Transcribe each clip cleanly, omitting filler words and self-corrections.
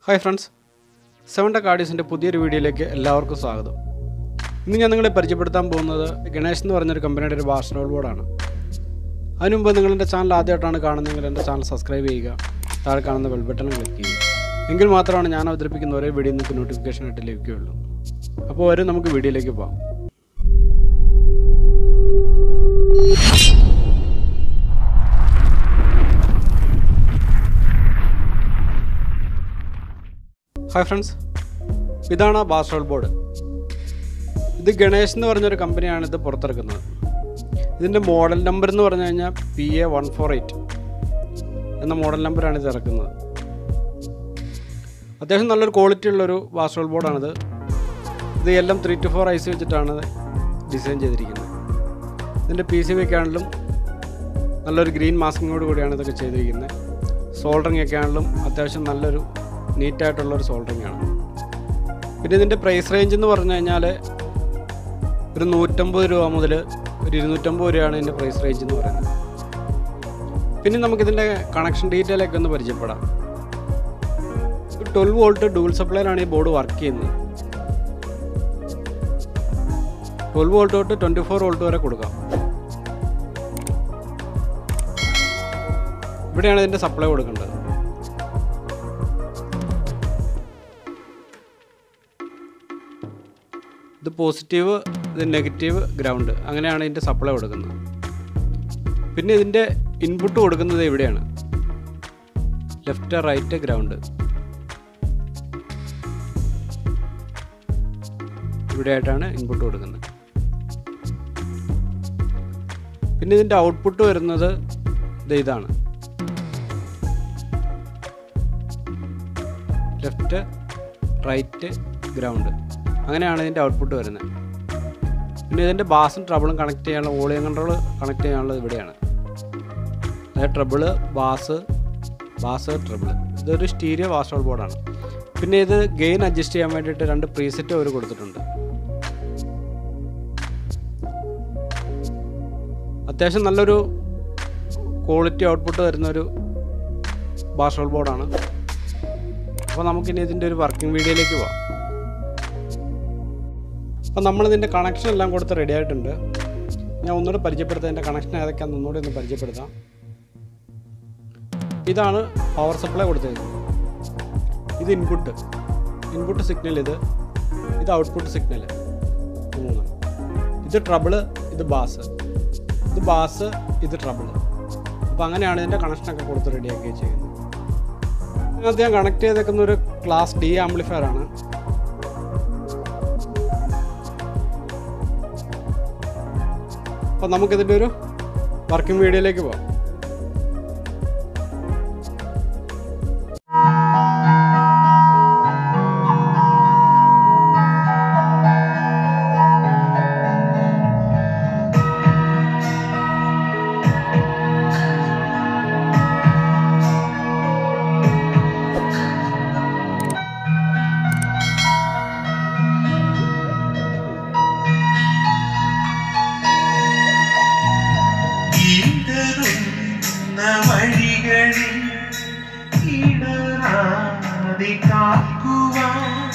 Hi friends, 7 Cardis പുതിയൊരു വീഡിയോയിലേക്ക് എല്ലാവർക്കും സ്വാഗതം. ഇന്ന് ഞാൻ നിങ്ങളെ പരിചയപ്പെടുത്താൻ പോകുന്നത് ഗണേഷ് എന്ന് പറഞ്ഞൊരു കമ്പനിയുടെ ഒരു ബാസ്കറ്റ്ബോൾ ബോർഡാണ്. അതിനുമുമ്പ് നിങ്ങൾ എൻ്റെ ചാനൽ ആദ്യമായിട്ടാണ് കാണുന്നതെങ്കിൽ എൻ്റെ ചാനൽ സബ്സ്ക്രൈബ് ചെയ്യുക, താഴെ കാണുന്ന ബെൽ ബട്ടൺ ക്ലിക്ക് ചെയ്യുക. എങ്കിൽ മാത്രമാണ് ഞാൻ അവതരിപ്പിക്കുന്ന ഓരോ വീഡിയോ നിങ്ങൾക്ക് നോട്ടിഫിക്കേഷൻ ആയിട്ട് ലഭിക്കുകയുള്ളൂ. അപ്പോൾ വരും നമുക്ക് വീഡിയോയിലേക്ക് പോകാം. ഹായ് ഫ്രണ്ട്സ്, ഇതാണ് ആ ബാസ്കറ്റ്ബോൾ ബോർഡ്. ഇത് ഗണേഷ് എന്ന് പറഞ്ഞൊരു കമ്പനിയാണ് ഇത് പുറത്തിറക്കുന്നത്. ഇതിൻ്റെ മോഡൽ നമ്പർ എന്ന് പറഞ്ഞു കഴിഞ്ഞാൽ PA148 എന്ന മോഡൽ നമ്പറാണ് ഇത് ഇറക്കുന്നത്. അത്യാവശ്യം നല്ലൊരു ക്വാളിറ്റി ഉള്ളൊരു ബാസ്കറ്റ്ബോൾ ബോർഡാണിത്. ഇത് എല്ലാം 3 to 4 IC വെച്ചിട്ടാണ് ഡിസൈൻ ചെയ്തിരിക്കുന്നത്. ഇതിൻ്റെ PCB ഒക്കെ ആണെങ്കിലും നല്ലൊരു ഗ്രീൻ മാസ്കിങ്ങോട് കൂടിയാണ് ഇതൊക്കെ ചെയ്തിരിക്കുന്നത്. സോൾഡറിങ് ഒക്കെ ആണെങ്കിലും അത്യാവശ്യം നല്ലൊരു നീറ്റായിട്ടുള്ളൊരു സോൾഡറിങ് ആണ്. പിന്നെ ഇതിൻ്റെ പ്രൈസ് റേഞ്ച് എന്ന് പറഞ്ഞു കഴിഞ്ഞാൽ ഒരു 150 രൂപ മുതൽ ഒരു 250 രൂപയാണ് ഇതിൻ്റെ പ്രൈസ് റേഞ്ച് എന്ന് പറയുന്നത്. പിന്നെ നമുക്കിതിൻ്റെ കണക്ഷൻ ഡീറ്റെയിലൊക്കെ ഒന്ന് പരിചയപ്പെടാം. 12 വോൾട്ട് ഡുവൽ സപ്ലൈയിലാണ് ഈ ബോർഡ് വർക്ക് ചെയ്യുന്നത്. 12 വോൾട്ട് തൊട്ട് 24 വോൾട്ട് വരെ കൊടുക്കാം. ഇവിടെയാണ് ഇതിൻ്റെ സപ്ലൈ കൊടുക്കേണ്ടത്. ഇത് പോസിറ്റീവ്, ഇത് നെഗറ്റീവ്, ഗ്രൗണ്ട്, അങ്ങനെയാണ് ഇതിൻ്റെ സപ്ലൈ കൊടുക്കുന്നത്. പിന്നെ ഇതിൻ്റെ ഇൻപുട്ട് കൊടുക്കുന്നത് ഇവിടെയാണ്, ലെഫ്റ്റ് റൈറ്റ് ഗ്രൗണ്ട്. ഇവിടെയായിട്ടാണ് ഇൻപുട്ട് കൊടുക്കുന്നത്. പിന്നെ ഇതിൻ്റെ ഔട്ട്പുട്ട് വരുന്നത് ഇതാണ്, ലെഫ്റ്റ് റൈറ്റ് ഗ്രൗണ്ട്, അങ്ങനെയാണ് ഇതിൻ്റെ ഔട്ട്പുട്ട് വരുന്നത്. പിന്നെ ഇതിൻ്റെ ബാസും ട്രബിളും കണക്ട് ചെയ്യാനുള്ള വോളിയം കൺട്രോൾ കണക്ട് ചെയ്യാനുള്ളത് ഇവിടെയാണ്. അതായത് ട്രബിള്, ബാസ്, ട്രബിള്. ഇതൊരു സ്റ്റീരിയോ ബാസ്കറ്റ്ബോൾ ബോർഡാണ്. പിന്നെ ഇത് ഗെയിൻ അഡ്ജസ്റ്റ് ചെയ്യാൻ വേണ്ടിയിട്ട് 2 പ്രീസെറ്റ് അവർ കൊടുത്തിട്ടുണ്ട്. അത്യാവശ്യം നല്ലൊരു ക്വാളിറ്റി ഔട്ട്പുട്ട് തരുന്നൊരു ബാസ്കറ്റ്ബോൾ ബോർഡാണ്. അപ്പോൾ നമുക്കിനി ഇതിൻ്റെ ഒരു വർക്കിംഗ് വീഡിയോയിലേക്ക് പോകാം. അപ്പോൾ നമ്മളിതിൻ്റെ കണക്ഷൻ എല്ലാം കൊടുത്ത് റെഡി ആയിട്ടുണ്ട്. ഞാൻ ഒന്നുകൂടെ പരിചയപ്പെടുത്താം, ഇതിൻ്റെ കണക്ഷൻ ഏതൊക്കെയാണെന്ന് ഒന്നുകൂടെ ഒന്ന് പരിചയപ്പെടുത്താം. ഇതാണ് പവർ സപ്ലൈ കൊടുത്തിരിക്കുന്നത്. ഇത് ഇൻപുട്ട് സിഗ്നൽ, ഇത് ഔട്ട്പുട്ട് സിഗ്നൽ. ഇത് ട്രബിള്, ഇത് ബാസ്, ഇത് ട്രബിള്. അപ്പോൾ അങ്ങനെയാണ് ഇതിൻ്റെ കണക്ഷനൊക്കെ കൊടുത്ത് റെഡിയാക്കി ചെയ്യുന്നത്. ഇതിനകത്ത് ഞാൻ കണക്ട് ചെയ്തേക്കുന്ന ഒരു ക്ലാസ് D ആംപ്ലിഫയർ ആണ്. അപ്പോൾ നമുക്കിതിൻ്റെ ഒരു വർക്കിംഗ് വീഡിയോയിലേക്ക് പോകാം. വഴികളിൽ ഇടറാതെ കാക്കുവാൻ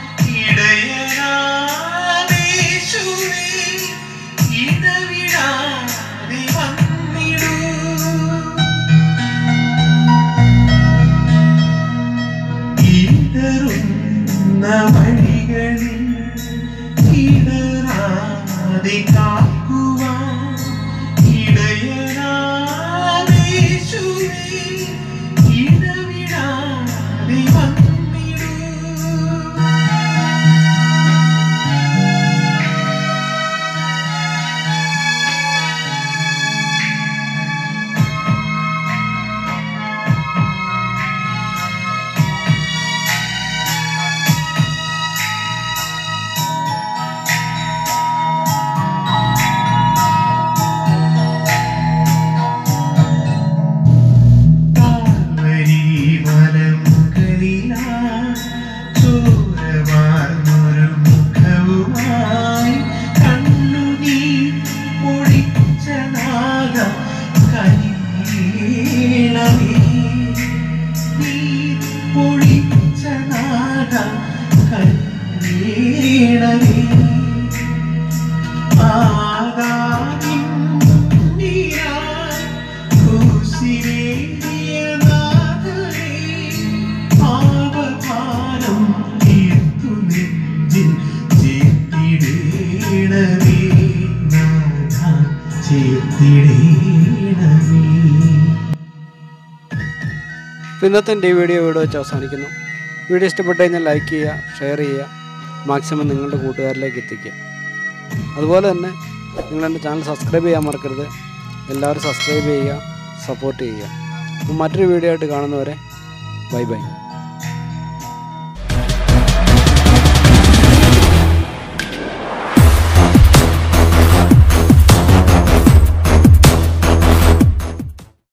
ഇടയനാമേശുവേ ഇടവിടാതെ വന്നിടൂ. ഇടറുന്ന വഴികളിൽ ഇടറാതെ കാക്കുവാൻ ഇടയനാ മലമുകളിലാ ആദാമിൻ നീരായി ക്രൂശിലേറിയ നാഥനേ, പാപഭാരം തീർത്തു നെഞ്ചിൽ ചേർത്തിടേണമേ നാഥാ, ചേർത്തിടേണമേ. ഇന്നത്തെ എൻ്റെ ഈ വീഡിയോ ഇവിടെ വെച്ച് അവസാനിക്കുന്നു. വീഡിയോ ഇഷ്ടപ്പെട്ട് കഴിഞ്ഞാൽ ലൈക്ക് ചെയ്യുക, ഷെയർ ചെയ്യുക, മാക്സിമം നിങ്ങളുടെ കൂട്ടുകാരിലേക്ക് എത്തിക്കുക. അതുപോലെ തന്നെ നിങ്ങൾ എൻ്റെ ചാനൽ സബ്സ്ക്രൈബ് ചെയ്യാൻ മറക്കരുത്. എല്ലാവരും സബ്സ്ക്രൈബ് ചെയ്യുക, സപ്പോർട്ട് ചെയ്യുക. അപ്പോൾ മറ്റൊരു വീഡിയോ ആയിട്ട് കാണുന്നവരെ ബൈ ബൈ.